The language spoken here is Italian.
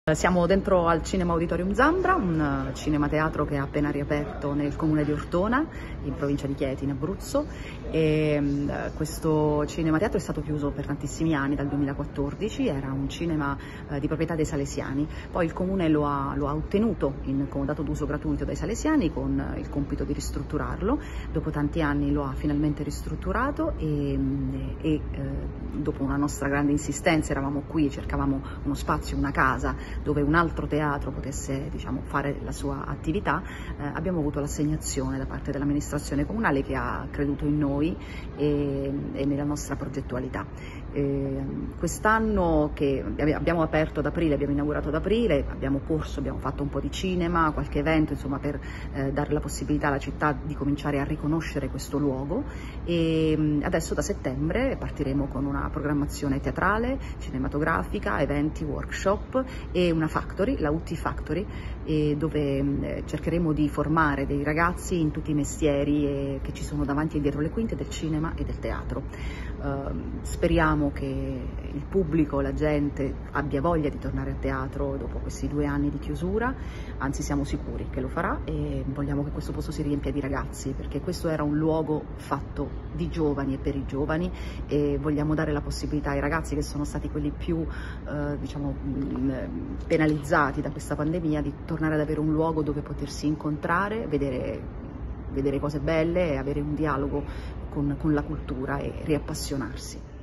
Siamo dentro al Cinema Auditorium Zambra, un cinema teatro che ha appena riaperto nel comune di Ortona, in provincia di Chieti, in Abruzzo. Questo cinema teatro è stato chiuso per tantissimi anni, dal 2014, era un cinema di proprietà dei salesiani. Poi il comune lo ha ottenuto in comodato d'uso gratuito dai salesiani con il compito di ristrutturarlo. Dopo tanti anni lo ha finalmente ristrutturato e dopo una nostra grande insistenza eravamo qui, cercavamo uno spazio, una casa dove un altro teatro potesse, diciamo, fare la sua attività. Abbiamo avuto l'assegnazione da parte dell'amministrazione comunale che ha creduto in noi e nella nostra progettualità. Quest'anno che abbiamo aperto ad aprile, abbiamo inaugurato ad aprile, abbiamo fatto un po' di cinema, qualche evento, insomma, per dare la possibilità alla città di cominciare a riconoscere questo luogo, e adesso da settembre partiremo con una programmazione teatrale, cinematografica, eventi, workshop e una factory, la UT Factory, dove cercheremo di formare dei ragazzi in tutti i mestieri che ci sono davanti e dietro le quinte del cinema e del teatro. Speriamo che il pubblico, la gente abbia voglia di tornare a teatro dopo questi 2 anni di chiusura, anzi siamo sicuri che lo farà, e vogliamo che questo posto si riempia di ragazzi, perché questo era un luogo fatto di giovani e per i giovani, e vogliamo dare la possibilità ai ragazzi, che sono stati quelli più diciamo penalizzati da questa pandemia, di tornare ad avere un luogo dove potersi incontrare, vedere cose belle e avere un dialogo con la cultura e riappassionarsi.